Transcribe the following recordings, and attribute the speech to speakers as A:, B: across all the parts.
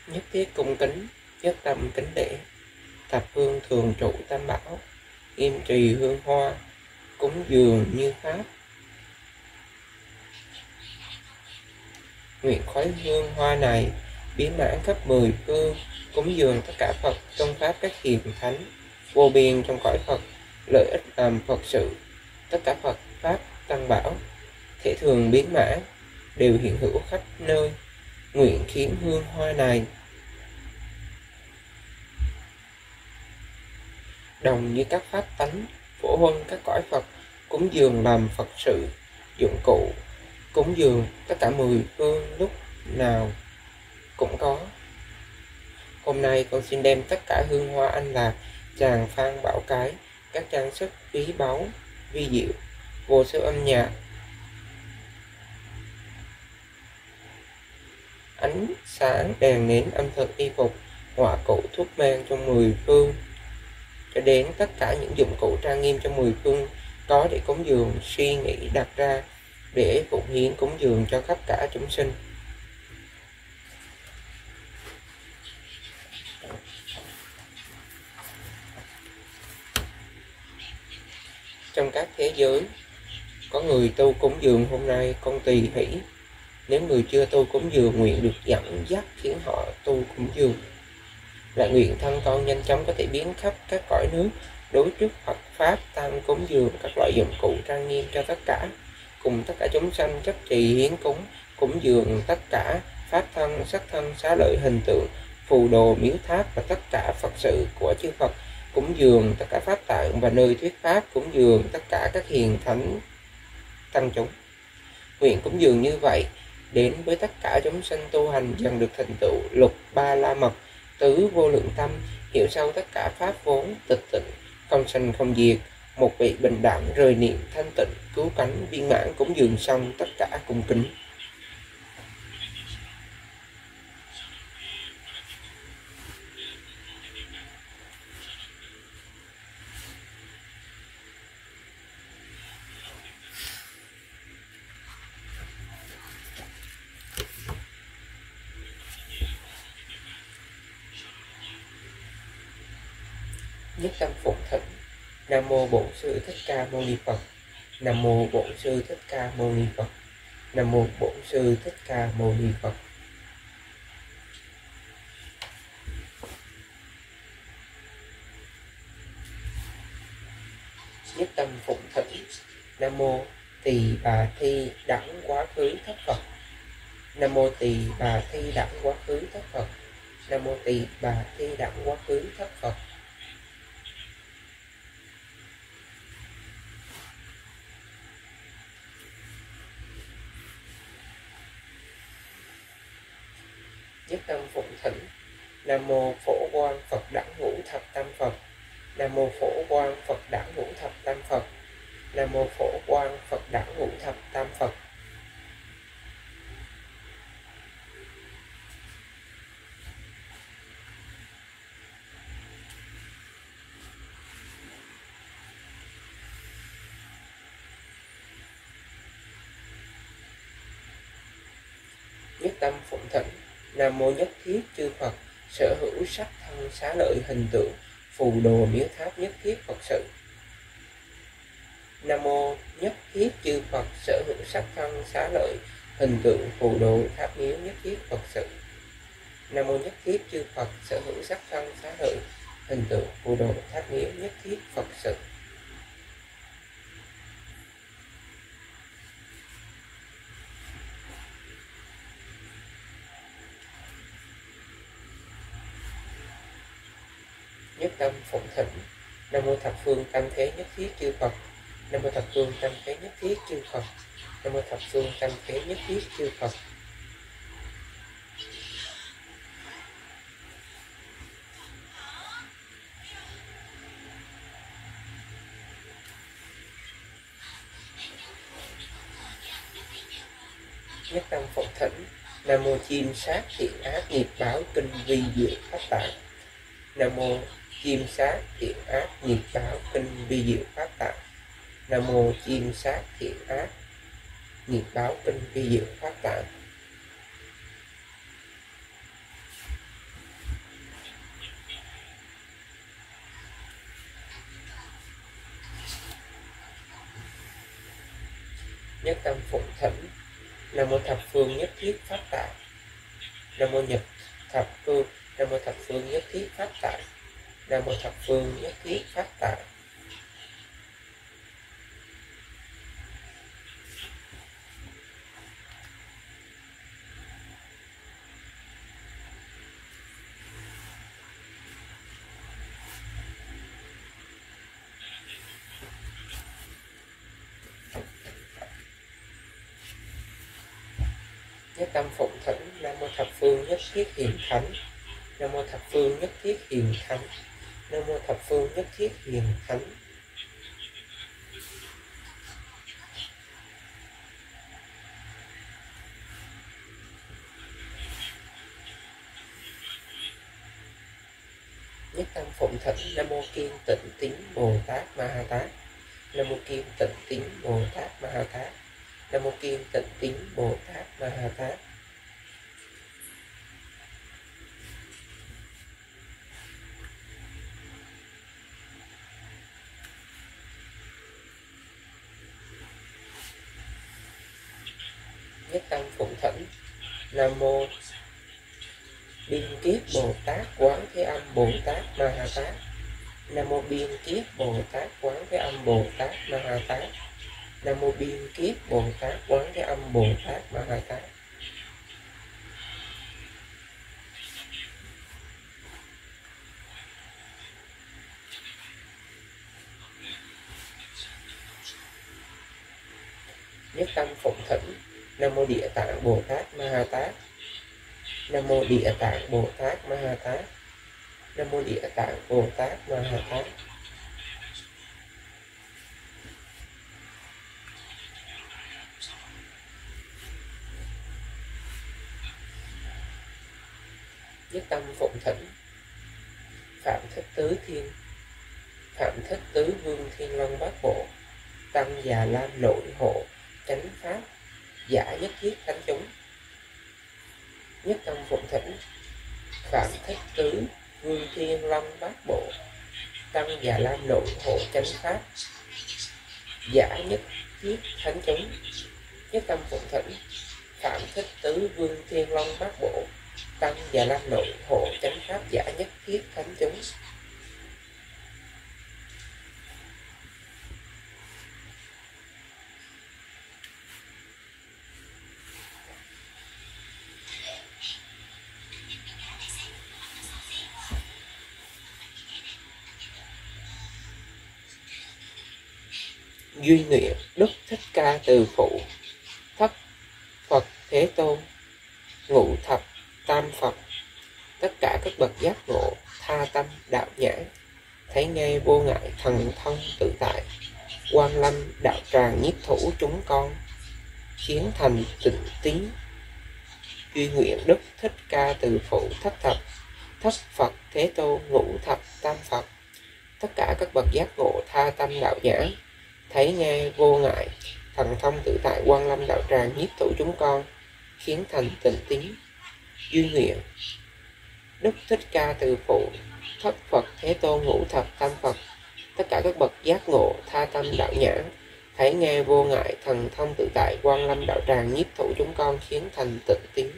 A: Nhất thiết cung kính, nhất tâm kính lễ. Thập hương thường trụ tam bảo, im trì hương hoa, cúng dường như pháp. Nguyện khói hương hoa này biến mãn khắp mười phương, cúng dường tất cả Phật trong pháp các hiền thánh, vô biên trong cõi Phật, lợi ích làm Phật sự. Tất cả Phật pháp tăng bảo, thể thường biến mãn, đều hiện hữu khắp nơi. Nguyện khiến hương hoa này đồng như các pháp tánh, phổ huân các cõi Phật, cúng dường làm Phật sự, dụng cụ cúng dường tất cả mười phương lúc nào cũng có. Hôm nay con xin đem tất cả hương hoa anh lạc, tràng phan bảo cái, các trang sức quý báu, vi diệu, vô số âm nhạc, ánh sáng đèn nến âm thực y phục, họa cụ thuốc men trong mười phương, cho đến tất cả những dụng cụ trang nghiêm trong mười phương có để cúng dường, suy nghĩ đặt ra để phụng hiến cúng dường cho khắp cả chúng sinh. Trong các thế giới có người tu cúng dường, hôm nay con tỳ hỷ. Nếu người chưa tu cúng dường, nguyện được dẫn dắt khiến họ tu cúng dường. Lại nguyện thân con nhanh chóng có thể biến khắp các cõi nước, đối trước Phật pháp tăng cúng dường các loại dụng cụ trang nghiêm cho tất cả, cùng tất cả chúng sanh chấp trì hiến cúng dường tất cả pháp thân, sắc thân, xá lợi, hình tượng, phù đồ, miếu tháp và tất cả Phật sự của chư Phật, cúng dường tất cả pháp tạng và nơi thuyết pháp, cúng dường tất cả các hiền thánh tăng chúng. Nguyện cúng dường như vậy đến với tất cả chúng sanh tu hành dần được thành tựu lục ba la mật, tứ vô lượng tâm, hiểu sâu tất cả pháp vốn tịch tịnh, không sanh không diệt, một vị bình đẳng rời niệm thanh tịnh, cứu cánh viên mãn. Cúng dường xong tất cả cung kính. Nhất tâm phụng thỉnh. Nam mô Bổn Sư Thích Ca Mâu Ni Phật. Nam mô Bổn Sư Thích Ca Mâu Ni Phật. Nam mô Bổn Sư Thích Ca Mâu Ni Phật. Nhất tâm phụng thỉnh. Nam mô Tỳ Bà Thi Đẳng Quá Khứ Thất Phật. Nam mô Tỳ Bà Thi Đẳng Quá Khứ Thất Phật. Nam mô Tỳ Bà Thi Đẳng Quá Khứ Thất Phật. Nhất tâm phụng thỉnh. Nam mô Phổ Quang Phật Đẳng Ngũ Thập Tam Phật. Nam mô Phổ Quang Phật Đẳng Ngũ Thập Tam Phật. Nam mô Phổ Quang Phật Đẳng Ngũ Thập Tam Phật. Nhất tâm phụng thỉnh. Nam mô nhất thiết chư Phật sở hữu sắc thân xá lợi hình tượng, phù đồ miếu tháp nhất thiết Phật sự. Nam mô nhất thiết chư Phật sở hữu sắc thân xá lợi hình tượng, phù đồ tháp miếu nhất thiết Phật sự. Nam mô nhất thiết chư Phật sở hữu sắc thân xá lợi hình tượng, phù đồ tháp miếu nhất thiết Phật sự. Nhất tâm phụng thỉnh. Nam mô thập phương tam thế nhất thiết chư Phật. Nam mô thập phương tam thế nhất thiết chư Phật. Nam mô thập phương tam thế nhất thiết chư Phật. Nhất tâm phụng thỉnh. Nam mô chim sát thiện ác nghiệp báo kinh vi diệu pháp tạng. Nam mô chim sát thiện ác nghiệp báo kinh vi diệu pháp tạng. Nam mô chim sát thiện ác nghiệp báo kinh vi diệu pháp tạng. nhất tâm phụng thỉnh. Nam mô thập phương nhất thiết pháp tại. Nam mô nhật thập phương. Nam mô thập phương nhất thiết pháp tại. Nam mô thập phương nhất thiết pháp tại. Nhất tâm phụng thỉnh. Nam mô thập phương nhất thiết hiền thánh. Nam mô thập phương nhất thiết hiền thánh. Nam mô thập phương nhất thiết hiền thánh. Nhất tâm phụng thỉnh. Nam mô Kiên Tịnh Tín Bồ Tát Ma Ha Tát. Nam mô Kiên Tịnh Tín Bồ Tát Ma Ha Tát. Nam mô Kiên Tịnh Tín Bồ Tát Ma Ha Tát. Nhất tâm phụng thỉnh. Nam mô Biên Kiết Bồ Tát Quán Thế Âm Bồ Tát Ma Ha Tát. Nam mô Biên Kiết Bồ Tát Quán Thế Âm Bồ Tát Ma Ha Tát. Nam mô Biên Kiết Bồ Tát Quán Thế Âm Bồ Tát Ma Ha Tát. Nhất tâm phụng thỉnh. Nam mô Địa Tạng Bồ Tát Ma Ha Tát. Nam mô Địa Tạng Bồ Tát Ma Ha Tát. Nam mô Địa Tạng Bồ Tát Ma Ha Tát. Nhất tâm phụng thỉnh. Phạm Thích Tứ Thiên. Phạm Thích Tứ Vương Thiên Long Bát Bộ. Tăng Già Lam Nội Hộ Chánh Pháp Giả Nhất Thiết Thánh Chúng. Nhất tâm phụng thỉnh. Phạm Thích Tứ Vương Thiên Long Bát Bộ. Tăng Già Lam Nội Hộ Chánh Pháp Giả Nhất Thiết Thánh Chúng. Nhất tâm phụng thỉnh. Phạm Thích Tứ Vương Thiên Long Bát Bộ. Tăng Già Lam Nội Hộ Chánh Pháp Giả Nhất Thiết Thánh Chúng. Duy nguyện Đức Thích Ca Từ Phụ, thất Phật Thế Tôn, ngũ thập tam Phật, tất cả các bậc giác ngộ, tha tâm đạo nhãn, thấy ngay vô ngại thần thông tự tại, Quan Lâm đạo tràng nhiếp thủ chúng con, khiến thành tịnh tín. Duy nguyện Đức Thích Ca Từ Phụ, thất Phật Thế Tôn, ngũ thập tam Phật, tất cả các bậc giác ngộ, tha tâm đạo nhãn, thấy nghe vô ngại thần thông tự tại, Quan Lâm đạo tràng nhiếp thủ chúng con, khiến thành tịnh tín. Duy nguyện Đức Thích Ca Từ Phụ, thất Phật Thế Tôn, ngũ thập tam Phật, tất cả các bậc giác ngộ, tha tâm đạo nhãn, thấy nghe vô ngại thần thông tự tại, Quan Lâm đạo tràng nhiếp thủ chúng con, khiến thành tịnh tín.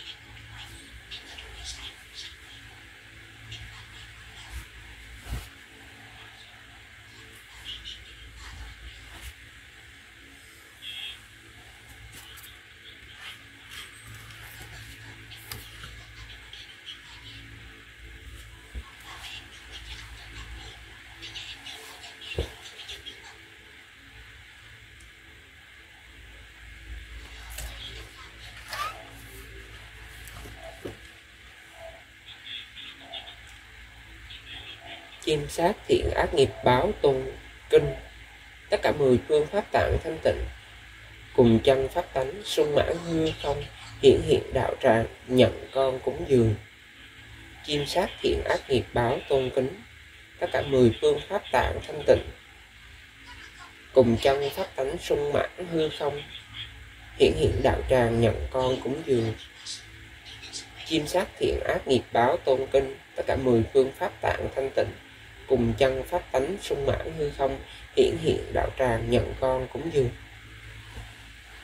A: Chiêm sát thiện ác nghiệp báo tôn kinh, tất cả 10 phương pháp tạng thanh tịnh, cùng chân pháp tánh sung mãn hư không, hiển hiện đạo tràng nhận con cúng dường. Chiêm sát thiện ác nghiệp báo tôn kính, tất cả 10 phương pháp tạng thanh tịnh, cùng chân pháp tánh sung mãn hư không, hiển hiện đạo tràng nhận con cúng dường. Chiêm sát thiện ác nghiệp báo tôn kinh, tất cả 10 phương pháp tạng thanh tịnh, cùng chân pháp tánh sung mãn hư không, hiển hiện đạo tràng nhận con cúng dường.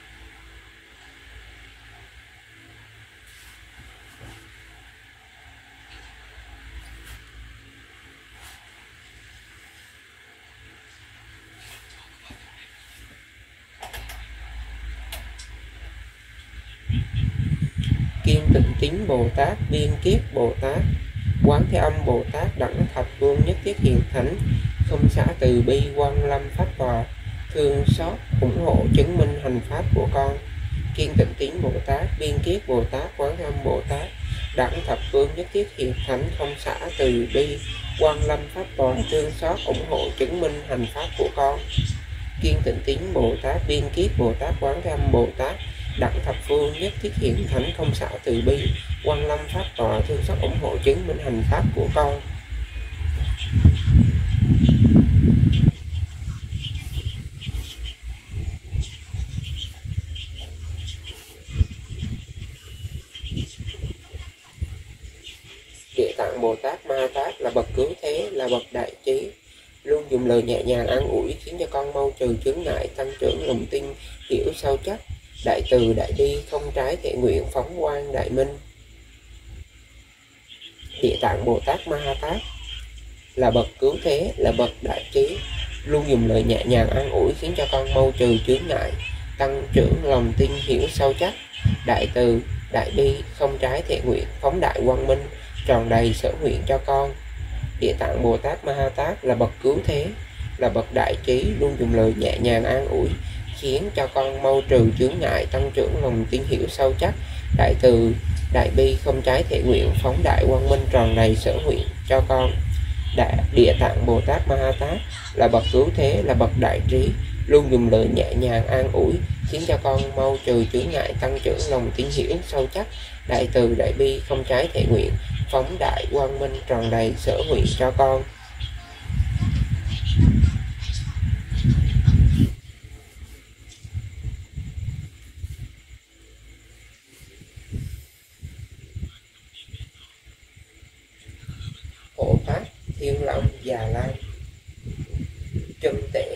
A: Tịnh Tín Bồ Tát, Biên Kiết Bồ Tát, Quán Thế Âm Bồ Tát, Đẳng Thập Phương Nhất Thiết Hiền Thánh, Không Xả Từ Bi, Quang Lâm Pháp Tòa, thương xót ủng hộ chứng minh hành pháp của con. Kiên Tịnh Tín Bồ Tát, Biên Kiết Bồ Tát, Quán Thế Âm Bồ Tát, Đẳng Thập Phương Nhất Thiết Hiền Thánh, Không Xả Từ Bi, Quang Lâm Pháp Tòa, thương xót ủng hộ chứng minh hành pháp của con. Kiên Tịnh Tín Bồ Tát, Biên Kiết Bồ Tát, Quán Thế Âm Bồ Tát, Đẳng Thập Phương Nhất Thiết Hiền Thánh, Không Xả Từ Bi, Quang Lâm Pháp Tòa, thương xót ủng hộ chứng minh hành pháp của con. Địa Tạng Bồ Tát Ma Tát là bậc cứu thế, là bậc đại trí, luôn dùng lời nhẹ nhàng an ủi khiến cho con mau trừ chướng ngại, tăng trưởng lòng tin, hiểu sâu chắc, đại từ đại bi, không trái thể nguyện, phóng quang đại minh. Địa Tạng Bồ Tát Ma Tát là bậc cứu thế, là bậc đại trí, luôn dùng lời nhẹ nhàng an ủi khiến cho con mau trừ chướng ngại, tăng trưởng lòng tin, hiểu sâu chắc, đại từ đại bi, không trái thể nguyện, phóng đại quang minh, tròn đầy sở nguyện cho con. Địa Tạng Bồ Tát Ma Tát là bậc cứu thế, là bậc đại trí, luôn dùng lời nhẹ nhàng an ủi khiến cho con mau trừ chướng ngại, tăng trưởng lòng tin, hiểu sâu chắc, đại từ đại bi, không trái thể nguyện, phóng đại quang minh, tròn đầy sở nguyện cho con. Địa Tạng Bồ Tát Ma Tát là bậc cứu thế, là bậc đại trí, luôn dùng lời nhẹ nhàng an ủi khiến cho con mau trừ chướng ngại, tăng trưởng lòng tin, hiểu sâu chắc, đại từ đại bi, không trái thể nguyện, phóng đại quang minh, tròn đầy sở nguyện cho con. Hộ Pháp Thiên Long Già Lam chân tệ,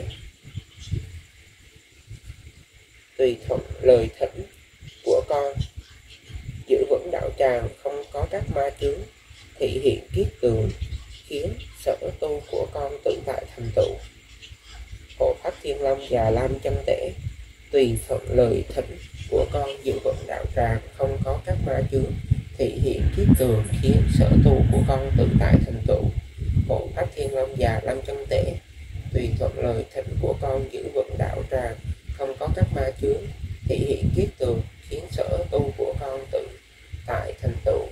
A: tùy thuận lời thỉnh của con, giữ vững đạo tràng, không có các ma chướng, thị hiện kiết tường, khiến sở tu của con tự tại thành tựu. Hộ Pháp Thiên Long Già Lam chân tệ, tùy thuận lời thỉnh của con, giữ vững đạo tràng, không có các ma chướng, thị hiện kiết tường, khiến sở tu của con tự tại thành tựu. Hộ Pháp Thiên Long Già Lam chân tệ, tùy thuận lời thỉnh của con, giữ vững đạo tràng, không có các ma chướng, thị hiện kiết tường, khiến sở tu của con tự tại thành tựu.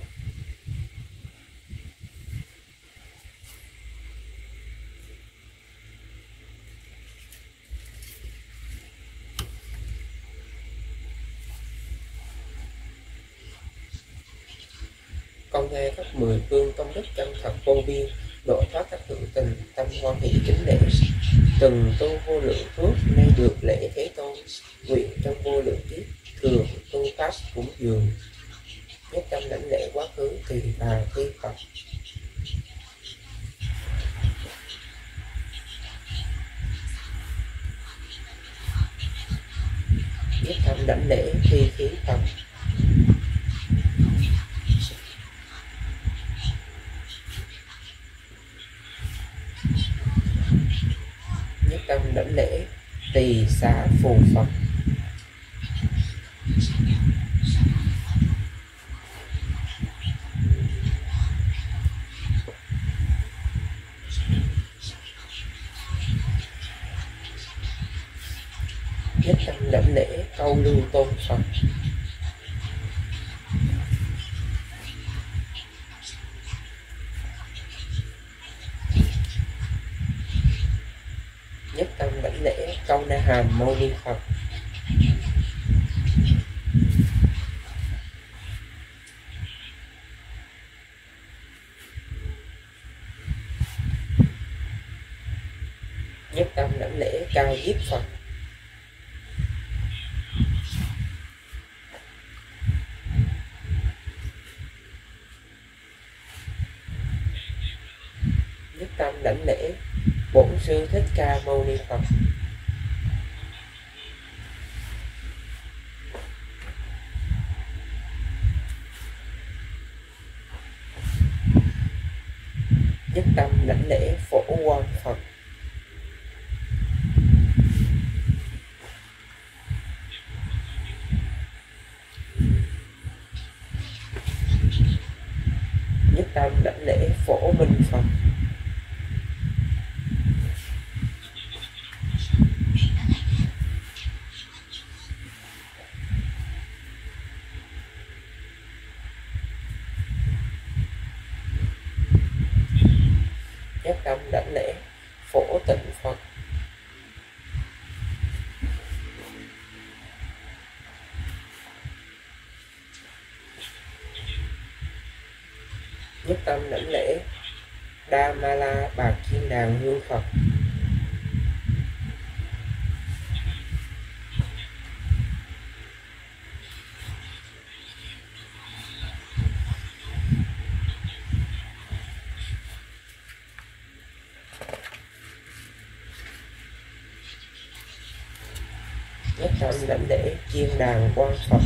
A: Con nghe các 10 phương công đức chân thật vô biên, độ thoát các hữu tình, tâm hoan hỷ kính lễ, từng tu vô lượng phước nên được lễ Thế Tôn, nguyện trong vô lượng kiếp thường tu pháp cúng dường, nhất tâm lãnh lễ quá khứ tỳ bà thi Phật. Nhất tâm lãnh lễ thi khí Phật. Nhất tâm lãnh lễ tỳ xá phù Phật. Nhất tâm lãnh lễ câu lưu tôn Phật. Nhất tâm lãnh lễ câu Na Hàm Mâu Ni Phật. Nhất tâm lãnh lễ Cao Diếp Phật. Nhất tâm lãnh lễ Bổn Sư Thích Ca Mâu Ni Phật. Nhất tâm lãnh lễ Phổ Quang Phật. Phật. Nhất tâm đảnh lễ Đa Ma La Bạc Chiên Đàn Hương Phật. Nhất tâm đảnh lễ Chiên Đàn Quang Phật.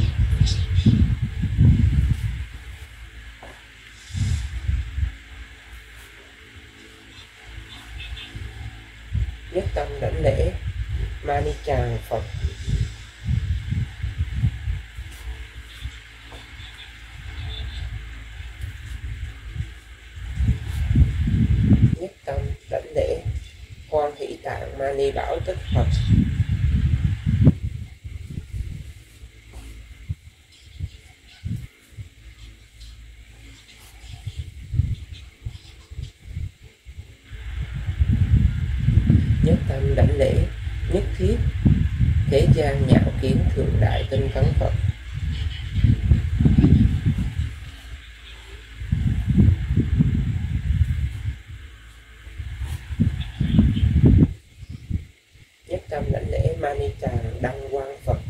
A: Nhất tâm đảnh lễ Mani Tràng Phật. Nhất tâm đảnh lễ Hoan Hỷ Tạng Mani Bảo Tích Phật. Nhất tâm đảnh lễ Nhất Thiết Thế gian Nhạo Kiến Thượng Đại Tinh Tấn Phật. Nhất tâm đảnh lễ Mani Tràng Đăng Quang Phật.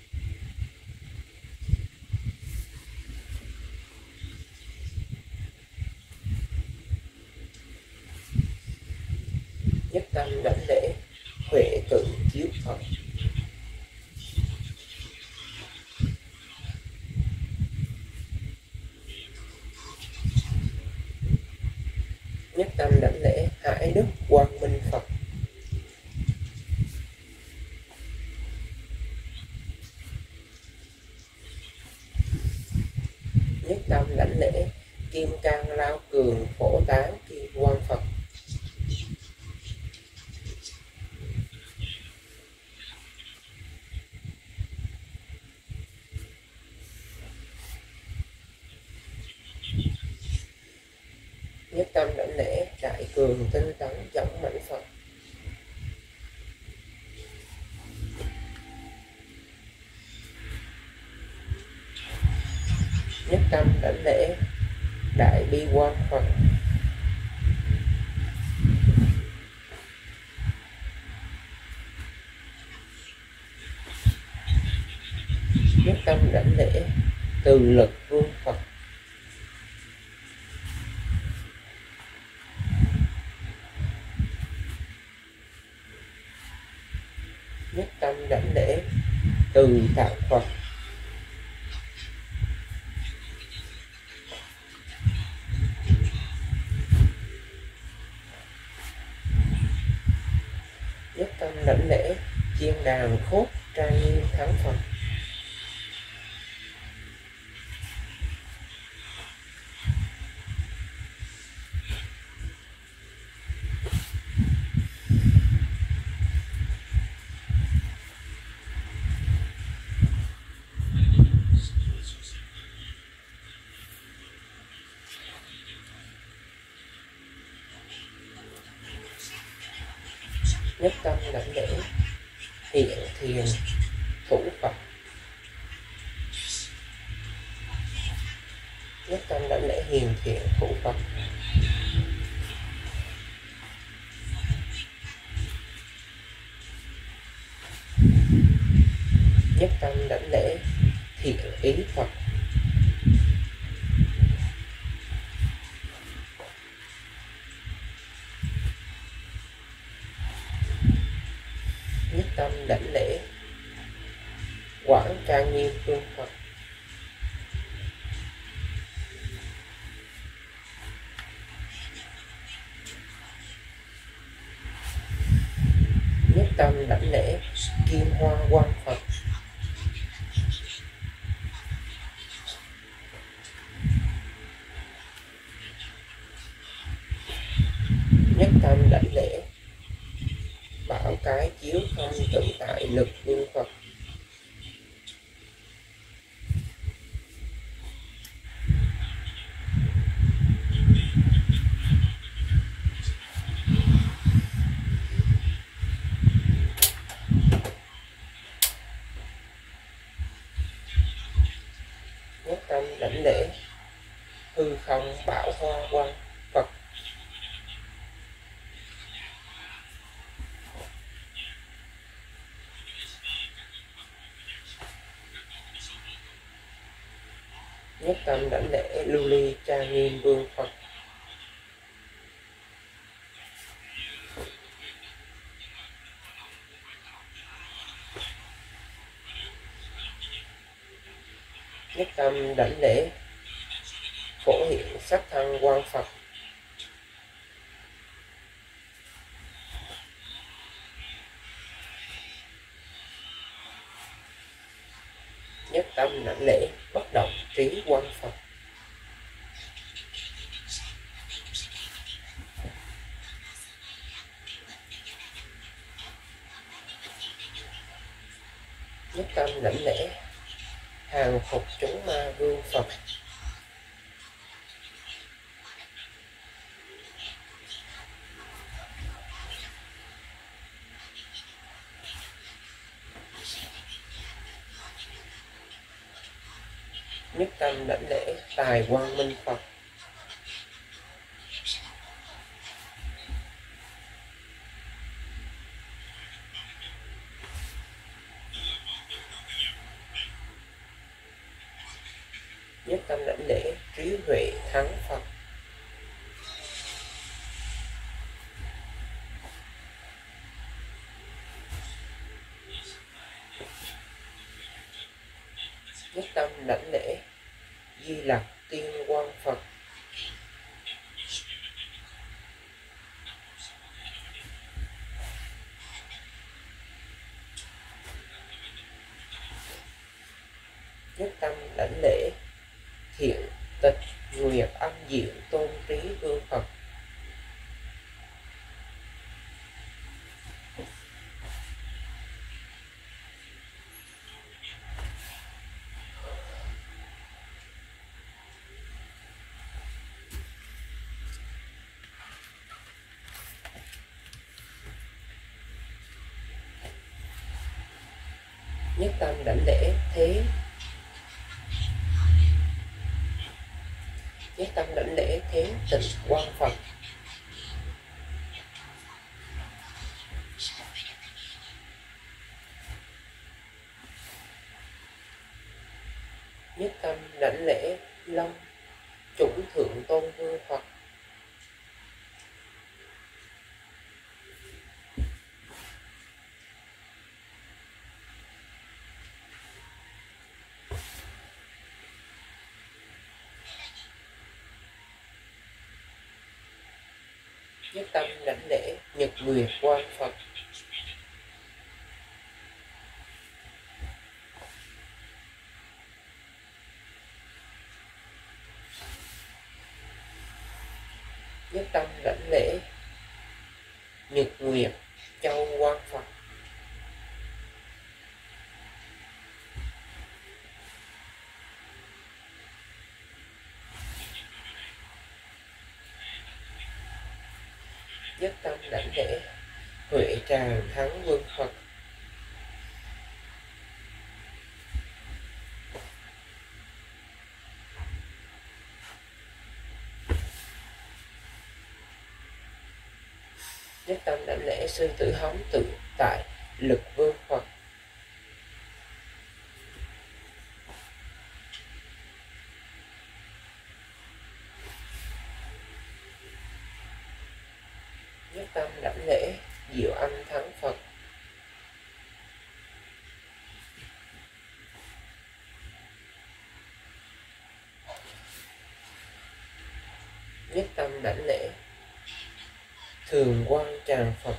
A: Nhất tâm đảnh lễ Huệ Tự Chiếu Phật. Nhất tâm đảnh lễ Hải Đức Quang Minh Phật. Nhất tâm đảnh lễ Kim Cang Lao Cường Phổ Tán Kim Quang Phật. Nhất tâm đảnh lễ Đại Cường Tinh Tấn Giống Mãnh Phật. Nhất tâm đảnh lễ Đại Bi Quan Phật. Nhất tâm đảnh lễ Từ Lực Vương Phật. Nhất tâm đảnh lễ Từ Tạng Phật. Nhất tâm đảnh lễ Chiên Đàn Khốt Trang Nghiêm Thắng Phật. Nhất tâm đảnh lễ Hiện Thiền Thủ Phật. Nhất tâm đảnh lễ Hiền Thiện Thủ Phật. Nhất tâm đảnh lễ Thiện Ý Phật. Nhất tâm đảnh lễ Quảng Trang Nghiêm Phương Phật. Nhất tâm đảnh lễ Kim Hoa Quang Phật. Nhất tâm đảnh lễ Bảo Cái Chiếu Không Tự Tại Lực Vương Phật. đảnh lễ hư không bảo hoa quang Phật. Nhất tâm đảnh lễ lưu ly trang nghiêm vương Phật. Nhất tâm đảnh lễ phổ hiện sắc thân quang Phật. Nhất tâm đảnh lễ bất động trí quang Phật. Nhất tâm đảnh lễ hàng phục chúng ma vương Phật. Nhất tâm đảnh lễ tài quang minh Phật. Nhất tâm đảnh lễ trí huệ thắng Phật. Nhất tâm đảnh lễ di lặc tiên quang Phật. Nhất tâm đảnh lễ thiện tịch nguyệt âm diệu tôn trí vương Phật. Nhất tâm đảnh lễ thế. Nhất tâm đảnh lễ thế tịnh quang Phật. Nhất tâm đảnh lễ long chủng thượng tôn vương Phật. Nhất tâm đảnh lễ nhật nguyệt quang Phật. Nhất tâm đảnh lễ nhật nguyệt châu quang Phật. Nhất tâm đảnh lễ huệ tràng thắng vương Phật. Nhất tâm đảnh lễ sư tử hống tự tại lực vương Phật. Nhất tâm đảnh lễ diệu âm thắng Phật. Nhất tâm đảnh lễ thường quang tràng Phật.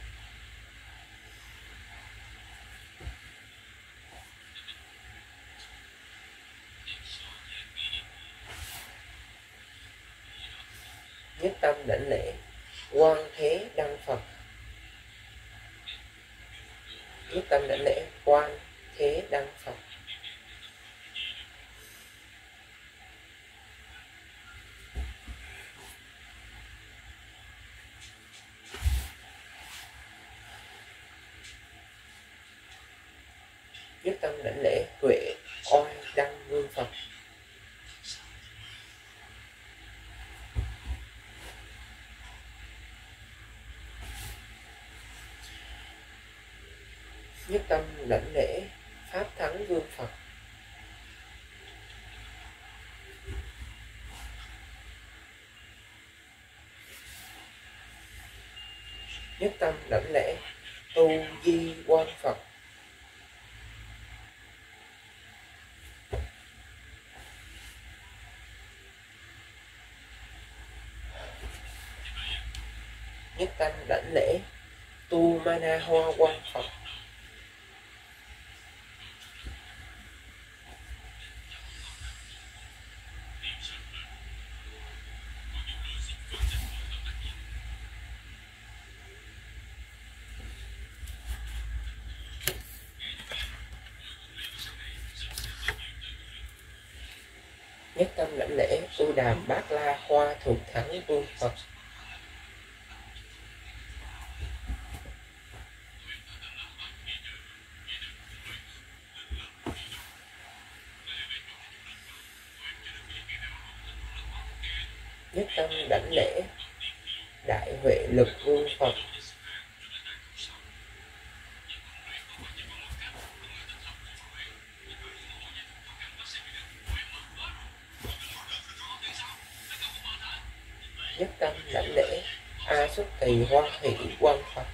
A: Nhất tâm đảnh lễ quang thế đăng Phật. Nhất tâm đảnh lễ quang thế đăng Phật. Nhất tâm đảnh lễ huệ oai đăng vương Phật. Nhất tâm đảnh lễ Pháp Thắng Vương Phật. Nhất tâm đảnh lễ Tu Di Quan Phật. Nhất tâm đảnh lễ Tu Mana Hoa Quan Phật. Nhất tâm đảnh lễ Tu Đàm Bát La Hoa Thục Thắng Vương Phật. Nhất tâm đảnh lễ Đại Huệ Lực Vương Phật. Nhất tâm đảnh lễ A Xuất Tỳ Hoan Hỷ Quan Phật.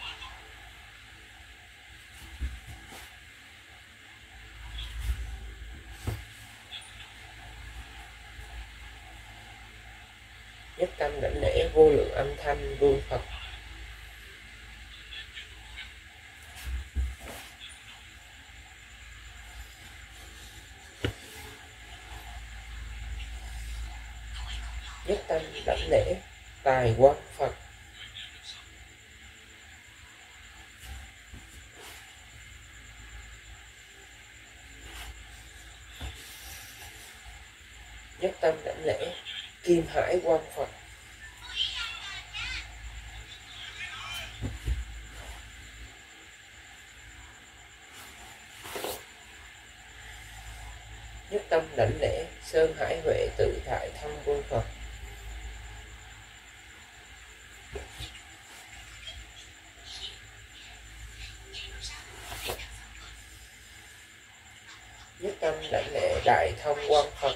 A: Nhất tâm đảnh lễ Vô Lượng Âm Thanh Vương Phật. Nhất tâm đảnh lễ Tài Quang Phật. Nhất tâm đảnh lễ Kim Hải Quang Phật. Nhất tâm đảnh lễ Sơn Hải Huệ Tự Tại Thâm Vương Phật. Nhất tâm đảnh lễ Đại Thông Quang Phật.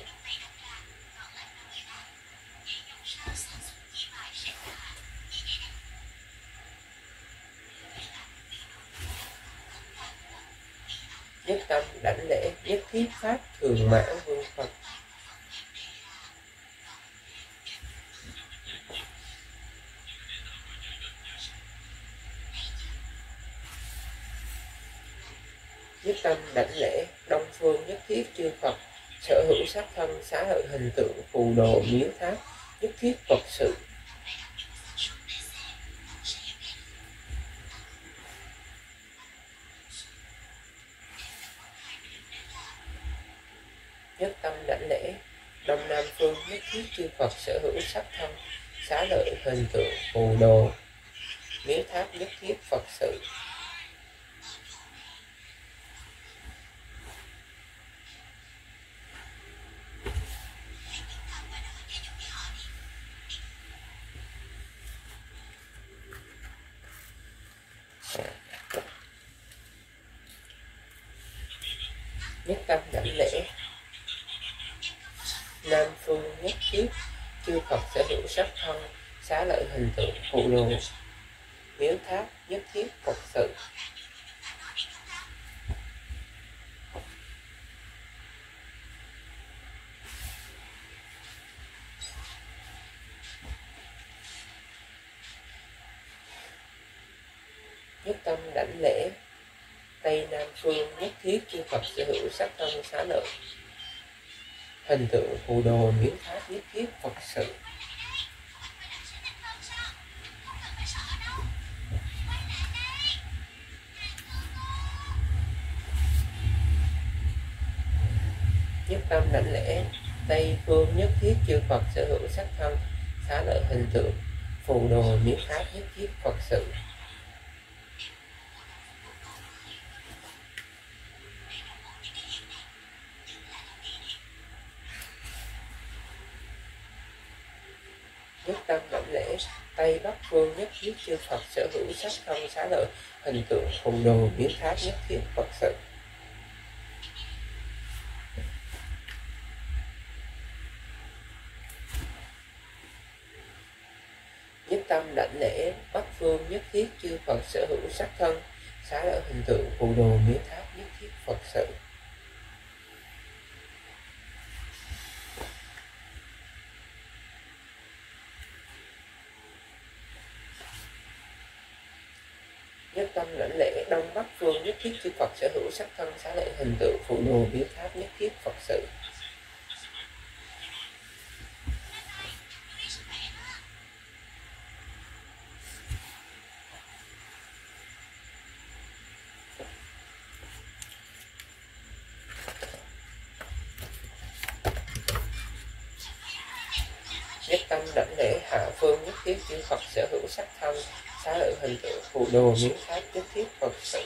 A: Nhất tâm đảnh lễ Nhất Thiết Pháp Thường Mã Vương Phật. Nhất tâm đảnh lễ Đông Phương Nhất Thiết Chư Phật, sở hữu sắc thân xá lợi hình tượng phù đồ miếu tháp, nhất thiết Phật sự. Nhất tâm đảnh lễ Đông Nam Phương Nhất Thiết Chư Phật, sở hữu sắc thân xá lợi hình tượng phù đồ miếu tháp, nhất thiết Phật sự. Nhất tâm đảnh lễ Nam Phương Nhất Thiết Chư Phật, sở hữu sắc thân xá lợi hình tượng phù đồ miếu tháp, nhất thiết Phật sự. Nhất tâm đảnh lễ Tây Nam Phương Nhất Thiết Chư Phật, sở hữu sắc thân xá lợi hình tượng phù đồ miếu tháp, nhất thiết Phật sự. Nhất tâm đảnh lễ Tây Phương Nhất Thiết Chư Phật, sở hữu sắc thân xá lợi hình tượng phù đồ miếu tháp, nhất thiết Phật sự. Nhất tâm đảnh lễ Tây Bắc Phương nhất thiết chư Phật sở hữu sắc thân xá lợi hình tượng phù đồ biến tháp nhất thiết Phật sự. Nhất tâm đảnh lễ Bắc Phương nhất thiết chư Phật sở hữu sắc thân xá lợi hình tượng phù đồ biến tháp nhất thiết Phật sự. Nhất tâm lãnh lễ Đông Bắc Phương nhất thiết chư Phật sở hữu sắc thân xá lợi hình tượng phù đồ biến tháp nhất thiết Phật sự. Nhất tâm đảnh lễ Hạ Phương nhất thiết chư Phật sở hữu sắc thân xá lợi hình tượng phù đồ biến tháp nhất thiết Phật sự.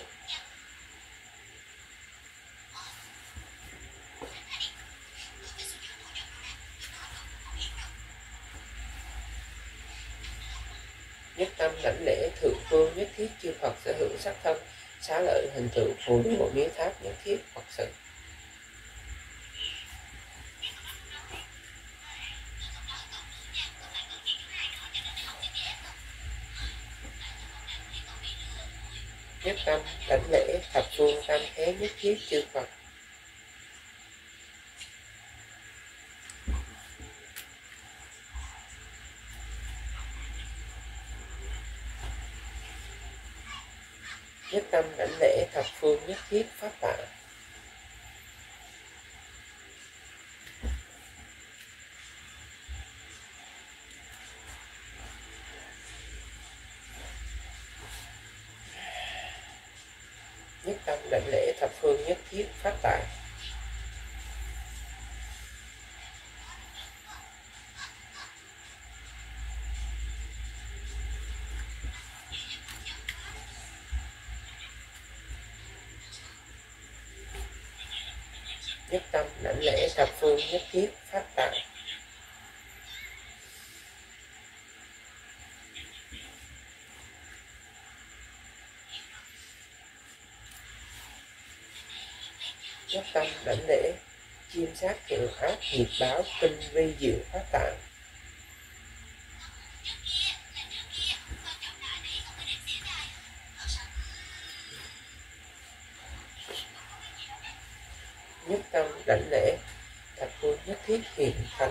A: Nhất tâm đảnh lễ Thượng Phương nhất thiết chư Phật sở hữu sắc thân xá lợi hình tượng phù đồ biến tháp nhất thiết Phật sự. Nhất tâm đảnh lễ Thập Phương Tam Thế nhất thiết chư Phật. Nhất tâm đảnh lễ Thập Phương nhất thiết Pháp Tạng. Nhất tâm đảnh lễ Thập Phương nhất thiết Pháp Tạng. Nhất tâm đảnh lễ Thập Phương nhất thiết Pháp Tạng. Nhất tâm đảnh lễ Chiêm sát thiện ác nghiệp báo tinh vi diệu Pháp Tạng. Nhất tâm đảnh lễ Thập Phương nhất thiết hiền thánh.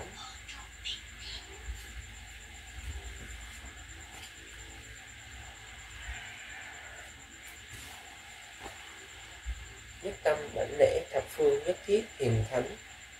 A: Nhất tâm đảnh lễ Thập Phương nhất thiết hiền thánh.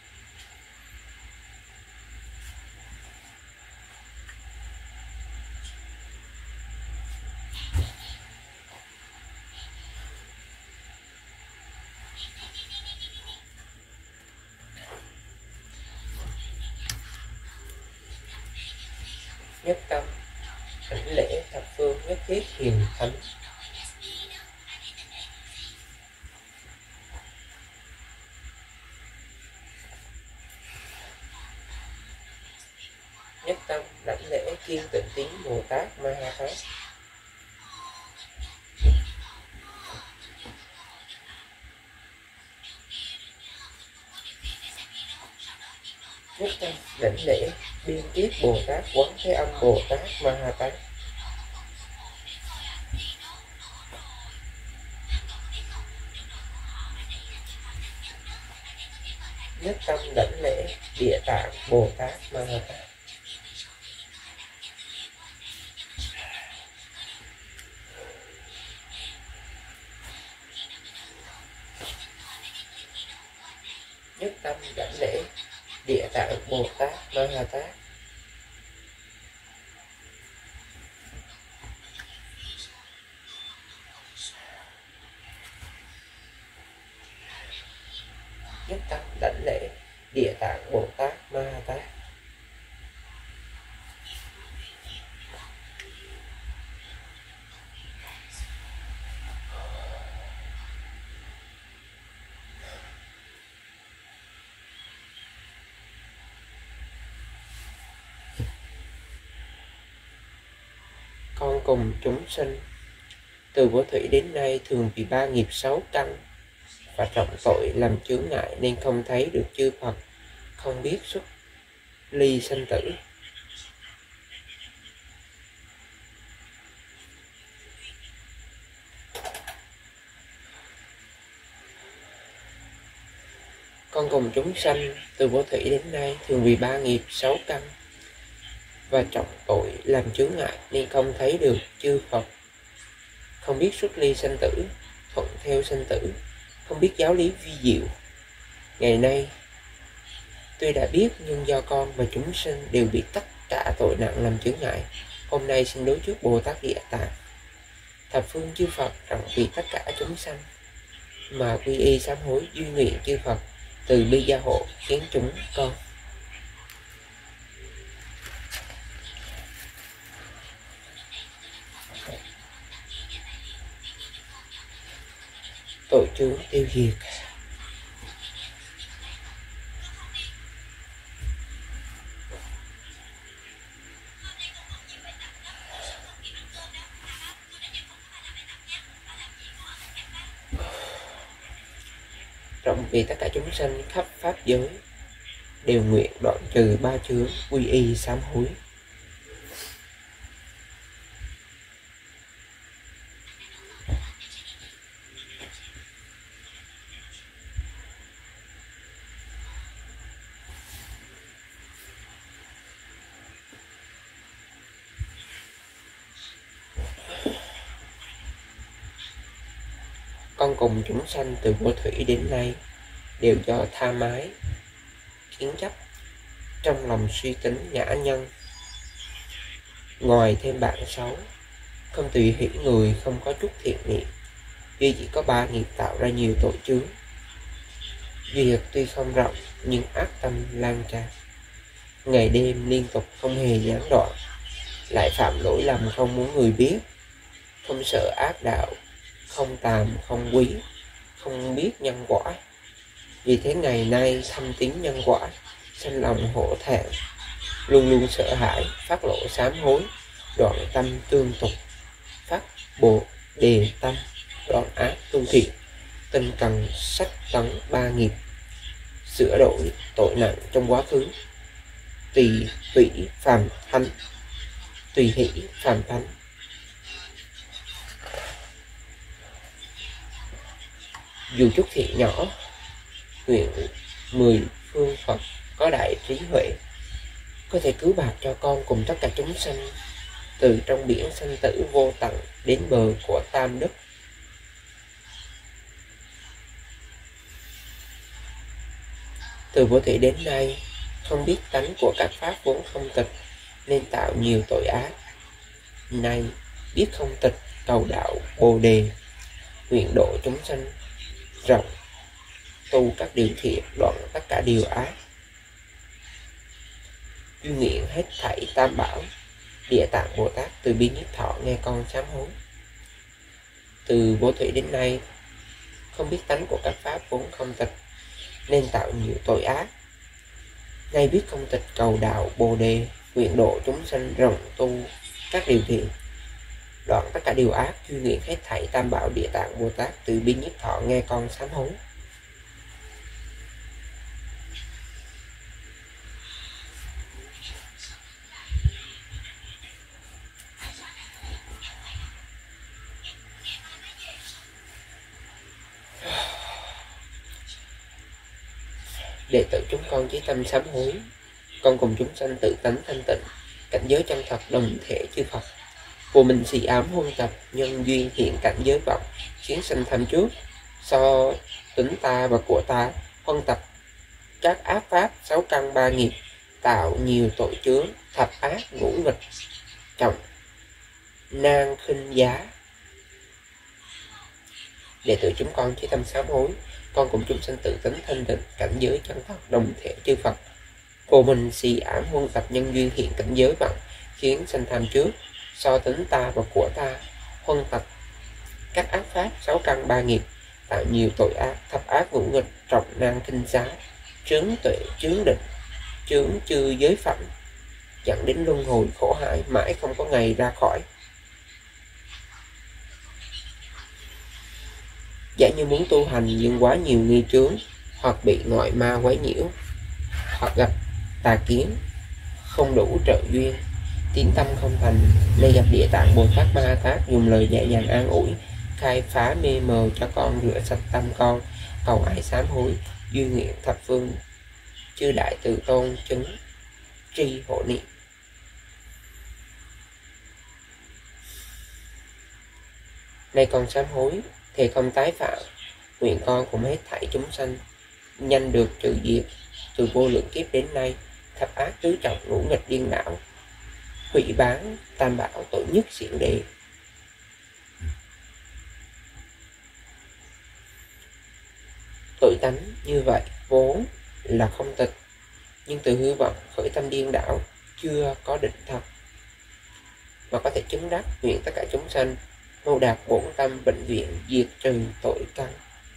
A: Nhất tâm đảnh lễ Thập Phương nhất thiết hiền thánh. Nhất tâm đảnh lễ Kiên Tịnh Tín Bồ Tát Ma Ha Tát. Nhất tâm đảnh lễ Biên Kiết Bồ Tát Quán Thế Âm Bồ Tát Ma Ha Tát. Nhất tâm đảnh lễ Địa Tạng Bồ Tát Ma Ha Tát. Nhất tâm đảnh lễ Địa Tạng Bồ Tát Ma Ha Tát. Nhất tâm đảnh lễ Địa Tạng Bồ Tát Ma Ha Tát. cùng chúng sinh từ vô thủy đến nay thường vì ba nghiệp 6 căn và trọng tội làm chướng ngại nên không thấy được chư Phật, không biết xuất ly sanh tử. Con cùng chúng sanh từ vô thủy đến nay thường vì ba nghiệp 6 căn và trọng tội làm chướng ngại nên không thấy được chư Phật, không biết xuất ly sanh tử, thuận theo sanh tử, không biết giáo lý vi diệu. Ngày nay tôi đã biết, nhưng do con và chúng sinh đều bị tất cả tội nặng làm chướng ngại, hôm nay xin đối trước Bồ Tát Địa Tạng thập phương chư Phật rằng vì tất cả chúng sanh mà quy y sám hối, duy nguyện chư Phật từ bi gia hộ khiến chúng con tội chướng tiêu diệt. Rộng vì tất cả chúng sanh khắp pháp giới đều nguyện đoạn trừ ba chướng, quy y sám hối. Con cùng chúng sanh từ vô thủy đến nay đều do tha mái, kiến chấp, trong lòng suy tính ngã nhân, ngoài thêm bạn xấu, không tùy hỷ người, không có chút thiện niệm, duy chỉ có ba nghiệp tạo ra nhiều tội chướng. Việc tuy không rộng nhưng ác tâm lan tràn, ngày đêm liên tục không hề gián đoạn, lại phạm lỗi lầm không muốn người biết, không sợ ác đạo, không tàm, không quý, không biết nhân quả. Vì thế ngày nay thâm tín nhân quả, sanh lòng hổ thẹn, luôn luôn sợ hãi, phát lộ sám hối, đoạn tâm tương tục, phát bồ đề tâm, đoạn ác tu thiện, tinh cần sách tấn ba nghiệp, sửa đổi tội nặng trong quá khứ, tùy hỷ phàm thánh, tùy hỷ phàm thánh. Dù chút thiện nhỏ, nguyện 10 phương Phật có đại trí huệ có thể cứu bạc cho con cùng tất cả chúng sanh từ trong biển sanh tử vô tận đến bờ của tam đức. Từ vô thủy đến nay không biết tánh của các pháp vốn không tịch nên tạo nhiều tội ác. Nay biết không tịch cầu đạo Bồ đề, nguyện độ chúng sanh rộng tu các điều thiện, đoạn tất cả điều ác, duy nguyện hết thảy tam bảo. Địa Tạng Bồ Tát từ bi nhiếp thọ nghe con sám hối. Từ vô thủy đến nay không biết tánh của các pháp vốn không tịch nên tạo nhiều tội ác. Nay biết không tịch cầu đạo Bồ đề, nguyện độ chúng sanh rộng tu các điều thiện, đoạn tất cả điều ác, duy nguyện hết thảy tam bảo. Địa Tạng Bồ Tát từ bi nhiếp thọ nghe con sám hối. Đệ tử chúng con chí tâm sám hối, con cùng chúng sanh tự tánh thanh tịnh, cảnh giới chân thật đồng thể chư Phật. Của mình xì ám huân tập, nhân duyên hiện cảnh giới vọng, khiến sanh tham trước, so tính ta và của ta, huân tập các ác pháp 6 căn 3 nghiệp, tạo nhiều tội chướng, thập ác ngũ nghịch, trọng nan khinh giá. Đệ tử chúng con chí tâm sám hối, con cùng chúng sanh tự tính thanh tịnh, cảnh giới chân thật đồng thể chư Phật. Của mình xì ám huân tập, nhân duyên hiện cảnh giới vọng, khiến sanh tham trước, so tính ta và của ta, huân tập các ác pháp 6 căn 3 nghiệp, tạo nhiều tội ác, thập ác ngũ nghịch, trọng nan khinh giá, chướng tuệ, chướng định, chướng chư giới phẩm, dẫn đến luân hồi khổ hại mãi không có ngày ra khỏi. Giả như muốn tu hành nhưng quá nhiều nghi chướng, hoặc bị ngoại ma quấy nhiễu, hoặc gặp tà kiến, không đủ trợ duyên, tín tâm không thành, nay gặp Địa Tạng Bồ Tát Ma Ha Tát dùng lời nhẹ nhàng an ủi, khai phá mê mờ cho con, rửa sạch tâm con, cầu ai sám hối, duy nguyện thập phương chư đại từ tôn chứng tri hộ niệm. Nay con sám hối, thề không tái phạm, nguyện con cùng hết thảy chúng sanh nhanh được trừ diệt, từ vô lượng kiếp đến nay, thập ác tứ trọng ngũ nghịch điên đảo, hủy bán tam bảo tội nhất xiển đề. Tội tánh như vậy vốn là không tịch, nhưng từ hư vọng khởi tâm điên đảo, chưa có định thật mà có thể chứng đắc, nguyện tất cả chúng sanh mô đạt bổn tâm bệnh viện, diệt trừ tội căn.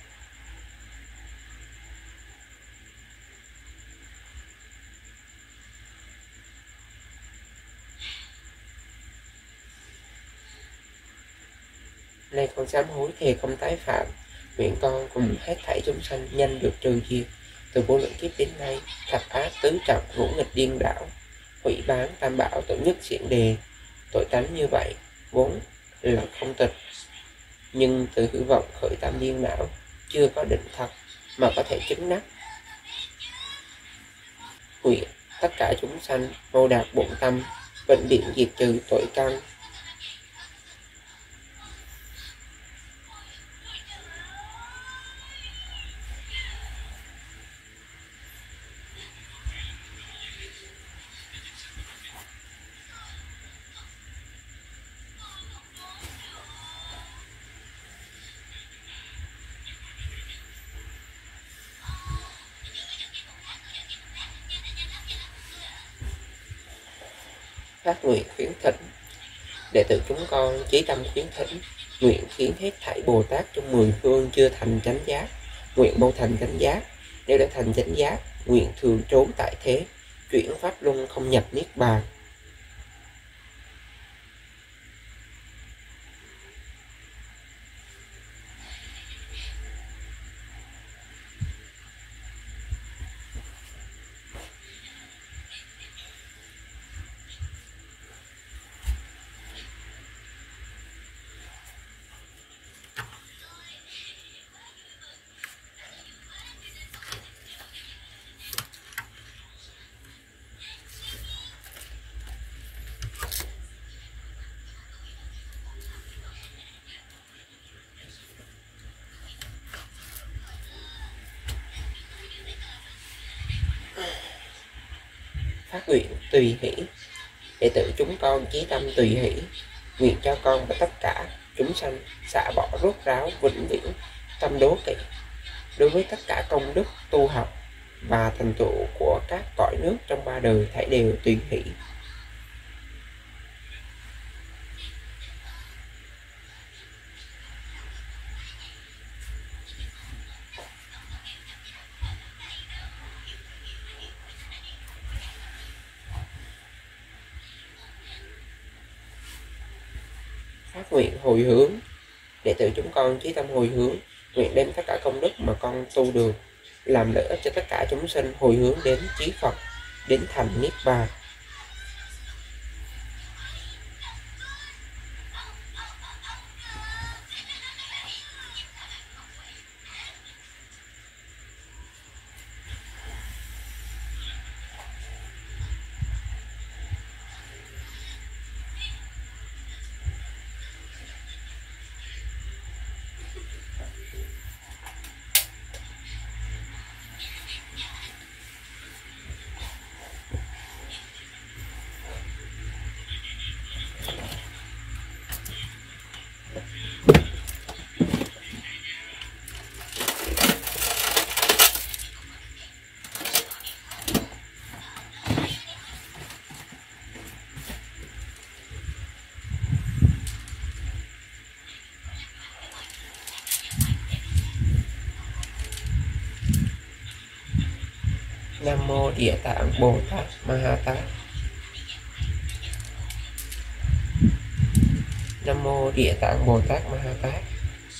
A: Nay con sám hối, thề không tái phạm, nguyện con cùng hết thảy chúng sanh nhanh được trừ diệt, từ vô lượng kiếp đến nay, thập ác tứ trọng ngũ nghịch điên đảo, hủy bán tam bảo tội nhất xiển đề. Tội tánh như vậy vốn là không tịch, nhưng từ hư vọng khởi tâm điên đảo, chưa có định thật mà có thể chứng đắc, nguyện tất cả chúng sanh mô đạt bổn tâm bệnh viện, diệt trừ tội căn. Phát nguyện khuyến thỉnh, đệ tử chúng con chí tâm khuyến thỉnh, nguyện khiến hết thảy Bồ Tát trong 10 phương chưa thành chánh giác, nguyện mau thành chánh giác. Nếu đã thành chánh giác, nguyện thường trốn tại thế, chuyển pháp luân không nhập niết bàn. Phát nguyện tùy hỷ, đệ tử chúng con chí tâm tùy hỷ, nguyện cho con và tất cả chúng sanh xả bỏ rốt ráo vĩnh viễn tâm đố kỵ đối với tất cả công đức tu học và thành tựu của các cõi nước trong ba đời, thảy đều tùy hỷ. Phát nguyện hồi hướng, đệ tử chúng con chí tâm hồi hướng, nguyện đem tất cả công đức mà con tu được làm lợi ích cho tất cả chúng sinh, hồi hướng đến chí Phật, đến thành niết bàn. Nam mô Địa Tạng Bồ Tát Ma Ha Tát. Nam mô Địa Tạng Bồ Tát Ma Ha Tát.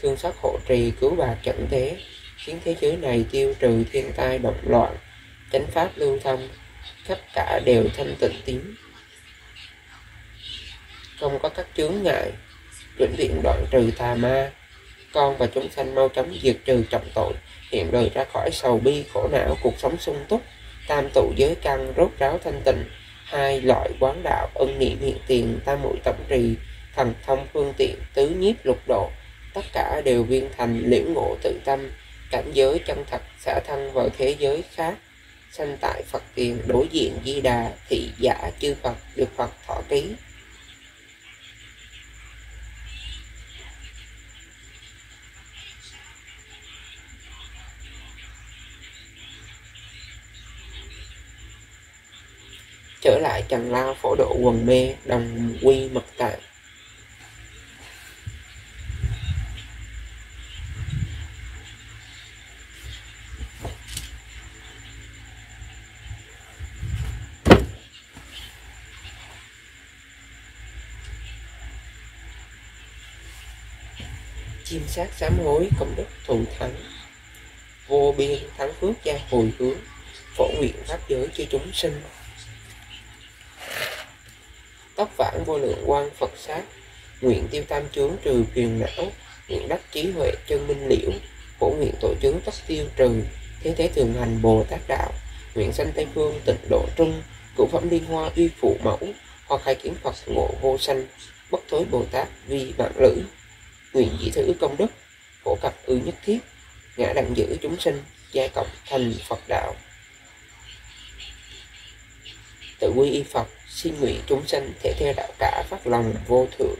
A: thương xót hộ trì cứu bạc trận thế, khiến thế giới này tiêu trừ thiên tai động loạn, chánh pháp lưu thông, khắp cả đều thanh tịnh tín, không có các chướng ngại, vĩnh viễn đoạn trừ tà ma. Con và chúng sanh mau chóng diệt trừ trọng tội, hiện đời ra khỏi sầu bi khổ não, cuộc sống sung túc, tam tụ giới căn rốt ráo thanh tịnh, hai loại quán đạo ân niệm hiện tiền, tam muội tổng trì, thần thông phương tiện, tứ nhiếp lục độ, tất cả đều viên thành liễu ngộ tự tâm, cảnh giới chân thật xả thân vào thế giới khác, sanh tại Phật tiền đối diện Di Đà, thị giả chư Phật được Phật thọ ký. Trở lại trần lao phổ độ quần mê, đồng quy mật tạng. Chim sát sám hối công đức thù thắng, vô biên thắng phước gia hồi hướng, phổ nguyện pháp giới cho chúng sinh. Tóc vãng vô lượng quang Phật sát, nguyện tiêu tam chướng trừ phiền não, nguyện đắc trí huệ chân minh liễu, phổ nguyện tội chướng tất tiêu trừ, thế thế thường hành Bồ Tát đạo, nguyện sanh Tây phương tịnh độ trung, cửu phẩm liên hoa uy phụ mẫu, hoặc khai kiến Phật ngộ vô sanh, bất thối Bồ Tát vi vạn lữ. Nguyện dĩ thử công đức, phổ cập ư nhất thiết, ngã đặng giữ chúng sinh, gia cộng thành Phật đạo. Tự quy y Phật, xin nguyện chúng sanh thể theo đạo cả phát lòng vô thượng.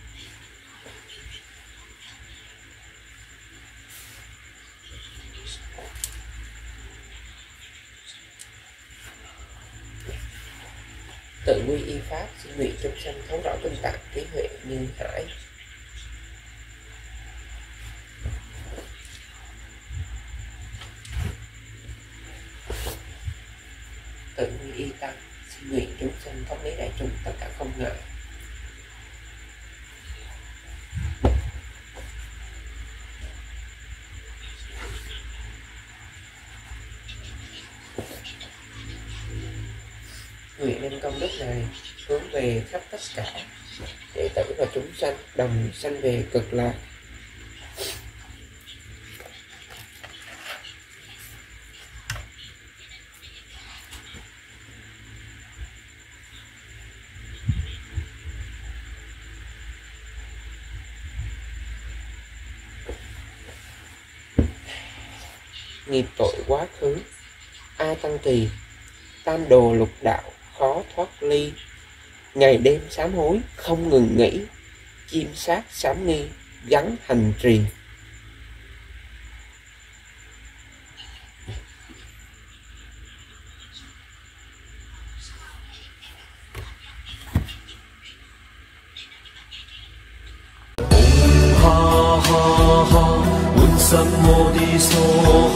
A: Tự quy y Pháp, xin nguyện chúng sanh thấu rõ tinh tạng trí huệ như hải. Tự quy y Tăng, xin nguyện chúng sanh thống lý đại chúng tất cả không ngại. Nguyện đem công đức này hướng về khắp tất cả đệ tử và chúng sanh đồng sanh về cực lạc. Nghiệp tội quá khứ, A Tăng Tỳ, tam đồ lục đạo khó thoát ly, ngày đêm sám hối không ngừng nghỉ, chim sát sám nghi gắn hành trì.
B: ha ha ha, 滿心我啲所